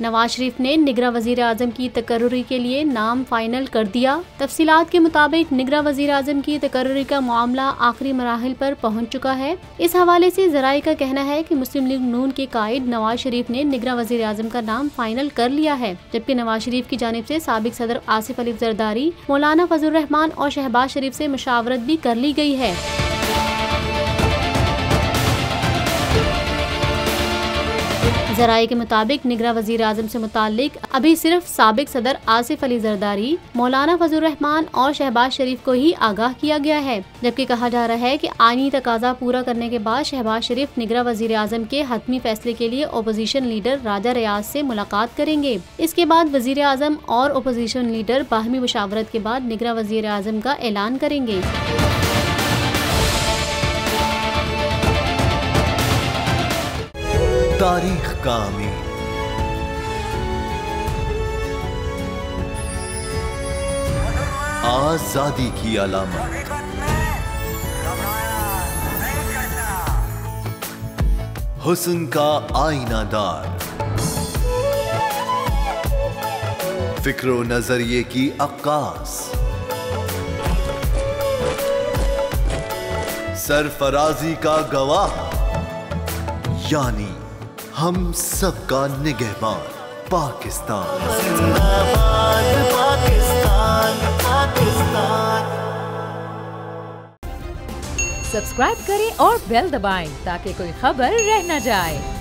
नवाज शरीफ ने निगरां वजीर आजम की तकर्रुरी के लिए नाम फाइनल कर दिया। तफसीलात के मुताबिक निगरां वजीर आजम की तकर्रुरी का मामला आखिरी मराहिल पर पहुंच चुका है। इस हवाले से ज़राए का कहना है कि मुस्लिम लीग नून के कायद नवाज शरीफ ने निगरां वजीर आजम का नाम फाइनल कर लिया है, जबकि नवाज शरीफ की जानिब से साबिक सदर आसिफ अली जरदारी, मौलाना फजलुर रहमान और शहबाज शरीफ से मुशावरत भी कर ली गई है। ज़राए के मुताबिक निगरां वज़ीर आज़म से मुताल्लिक अभी सिर्फ साबिक सदर आसिफ अली जरदारी, मौलाना फजलुर रहमान और शहबाज शरीफ को ही आगाह किया गया है, जबकि कहा जा रहा है कि आईनी तकाजा पूरा करने के बाद शहबाज शरीफ निगरां वज़ीर आज़म के हतमी फैसले के लिए ओपोजिशन लीडर राजा रियाज से मुलाकात करेंगे। इसके बाद वज़ीर आज़म और ओपोजिशन लीडर बाहमी मुशावरत के बाद निगरां वज़ीर आज़म का ऐलान करेंगे। तारीख का अमीर, आजादी की अलामत, हुस्न का आईनादार, फिक्रो नजरिए की अक्कास, सरफराजी का गवाह, यानी हम सबका निगहबान पाकिस्तान। सब्सक्राइब करें और बेल दबाएं ताकि कोई खबर रह न जाए।